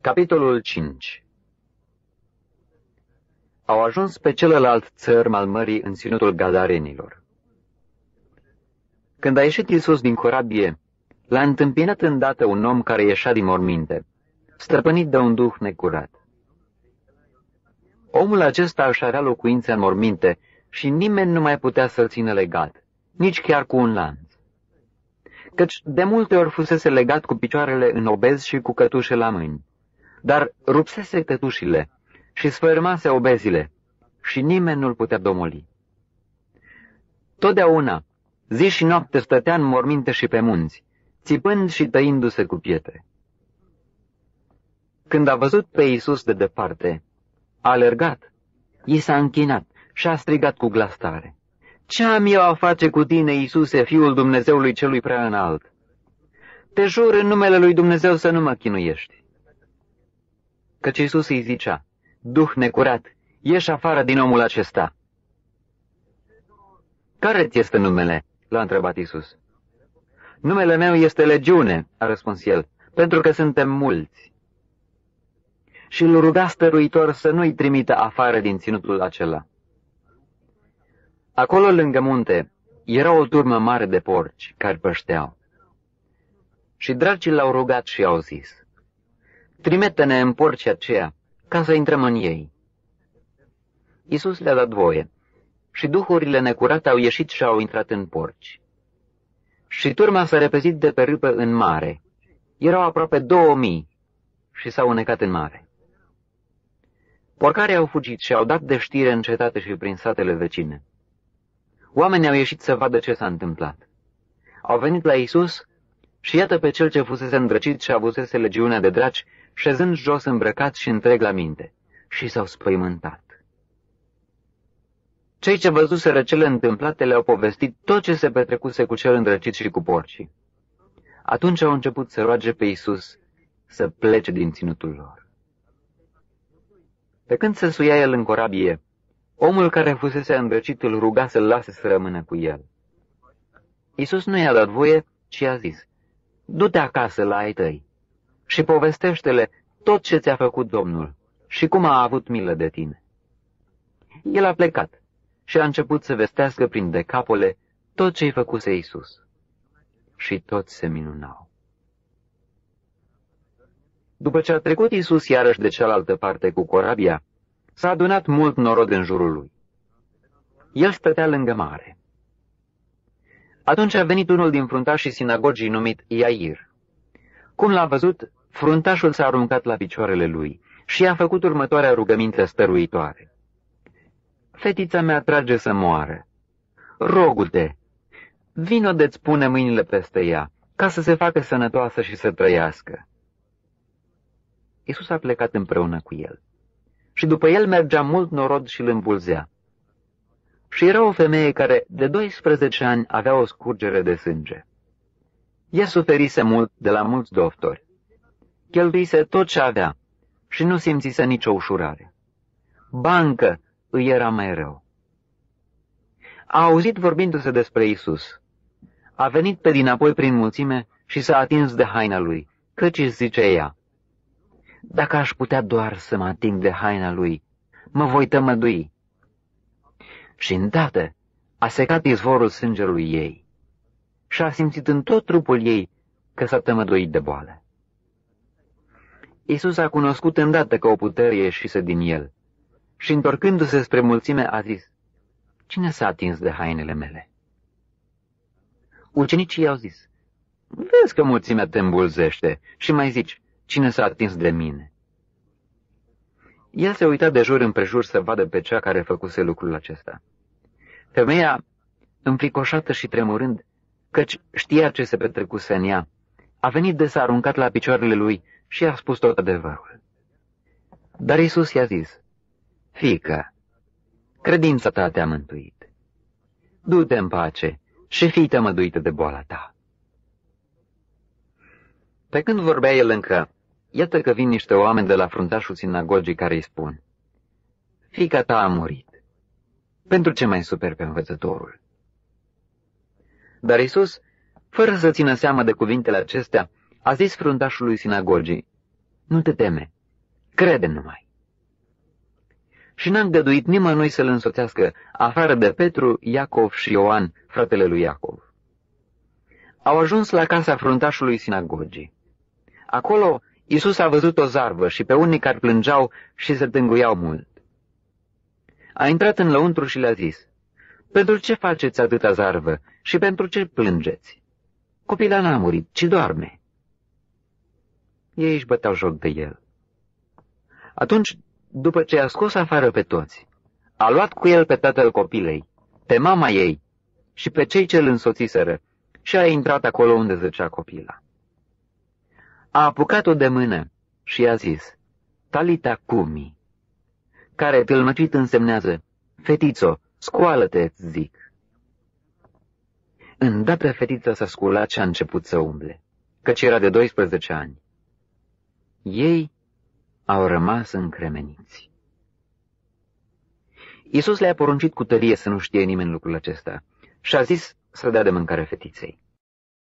Capitolul 5. Au ajuns pe celălalt țărm al mării în ținutul Gadarenilor. Când a ieșit Iisus din corabie, l-a întâmpinat îndată un om care ieșea din morminte, stăpânit de un duh necurat. Omul acesta își avea locuința în morminte și nimeni nu mai putea să-l țină legat, nici chiar cu un lanț. Căci de multe ori fusese legat cu picioarele în obezi și cu cătușe la mâini, dar rupsese cătușile și sfărâmase obezile și nimeni nu-l putea domoli. Totdeauna, zi și noapte stătea în morminte și pe munți, țipând și tăindu-se cu pietre. Când a văzut pe Iisus de departe, a alergat, i s-a închinat și a strigat cu glas tare: „Ce am eu a face cu tine, Iisuse, Fiul Dumnezeului celui prea înalt? Te jur în numele lui Dumnezeu să nu mă chinuiești.” Căci Iisus îi zicea: „Duh necurat, ieși afară din omul acesta.” „Care-ți este numele?” l-a întrebat Iisus. „Numele meu este Legiune,” a răspuns el, „pentru că suntem mulți.” Și îl ruga stăruitor să nu-i trimită afară din ținutul acela. Acolo, lângă munte, era o turmă mare de porci care pășteau. Și dracii l-au rugat și au zis: „Trimite-ne în porcii aceia, ca să intrăm în ei.” Iisus le-a dat voie și duhurile necurate au ieșit și au intrat în porci. Și turma s-a repezit de pe râpă în mare. Erau aproape 2000 și s-au înecat în mare. Porcarii au fugit și au dat de știre în cetate și prin satele vecine. Oamenii au ieșit să vadă ce s-a întâmplat. Au venit la Iisus și iată pe cel ce fusese îndrăcit și avusese legiunea de draci, șezând jos îmbrăcat și întreg la minte, și s-au spăimântat. Cei ce văzuseră cele întâmplate le-au povestit tot ce se petrecuse cu cel îndrăcit și cu porcii. Atunci au început să roage pe Iisus să plece din ținutul lor. Pe când se suia el în corabie, omul care fusese îndrăcit îl ruga să-l lase să rămână cu el. Iisus nu i-a dat voie, ci a zis: „Du-te acasă la ai tăi și povestește-le tot ce ți-a făcut Domnul și cum a avut milă de tine.” El a plecat și a început să vestească prin Decapole tot ce-i făcuse Iisus. Și toți se minunau. După ce a trecut Iisus iarăși de cealaltă parte cu corabia, s-a adunat mult norod în jurul lui. El stătea lângă mare. Atunci a venit unul din fruntașii sinagogii numit Iair. Cum l-a văzut, fruntașul s-a aruncat la picioarele lui și i-a făcut următoarea rugăminte stăruitoare: „Fetița mea trage să moară. Rogu-te, vino de-ți pune mâinile peste ea, ca să se facă sănătoasă și să trăiască.” Iisus a plecat împreună cu el. Și după el mergea mult norod și îl îmbulzea. Și era o femeie care de 12 ani avea o scurgere de sânge. Ea suferise mult de la mulți doctori. Cheltuise tot ce avea și nu simțise nicio ușurare. Bancă îi era mai rău. A auzit vorbindu-se despre Iisus. A venit pe dinapoi prin mulțime și s-a atins de haina lui, căci își zice ea: „Dacă aș putea doar să mă ating de haina lui, mă voi tămădui.” Și îndată a secat izvorul sângelui ei și a simțit în tot trupul ei că s-a tămăduit de boală. Iisus a cunoscut îndată că o putere ieșise din el și, întorcându-se spre mulțime, a zis: „Cine s-a atins de hainele mele?” Ucenicii i-au zis: „Vezi că mulțimea te îmbulzește și mai zici: cine s-a atins de mine?” El se uita de jur împrejur să vadă pe cea care făcuse lucrul acesta. Femeia, înfricoșată și tremurând, căci știa ce se petrecuse în ea, a venit de s-a aruncat la picioarele lui și a spus tot adevărul. Dar Iisus i-a zis: „Fiică, credința ta te-a mântuit. Du-te în pace și fii tămăduită de boala ta.” Pe când vorbea el încă, iată că vin niște oameni de la fruntașul sinagogii care îi spun: „Fiica ta a murit. Pentru ce mai superi pe învățătorul?” Dar Iisus, fără să țină seama de cuvintele acestea, a zis fruntașului sinagogii: „Nu te teme, crede numai. Și n-a îngăduit nimănui să-l însoțească, afară de Petru, Iacov și Ioan, fratele lui Iacov. Au ajuns la casa fruntașului sinagogii. Acolo Iisus a văzut o zarvă și pe unii care plângeau și se tânguiau mult. A intrat în lăuntru și le-a zis: pentru ce faceți atâta zarvă și pentru ce plângeți? Copila n-a murit, ci doarme. Ei își băteau joc de el. Atunci, după ce a scos afară pe toți, a luat cu el pe tatăl copilei, pe mama ei și pe cei ce îl însoțiseră și a intrat acolo unde zăcea copila. A apucat-o de mână și i-a zis: Talita cumi, care tâlmăcit însemnează: fetițo, scoală-te, zic. Îndată fetița s-a sculat și a început să umble, căci era de 12 ani. Ei au rămas încremeniți. Iisus le-a poruncit cu tărie să nu știe nimeni lucrul acesta și a zis să dea de mâncare fetiței.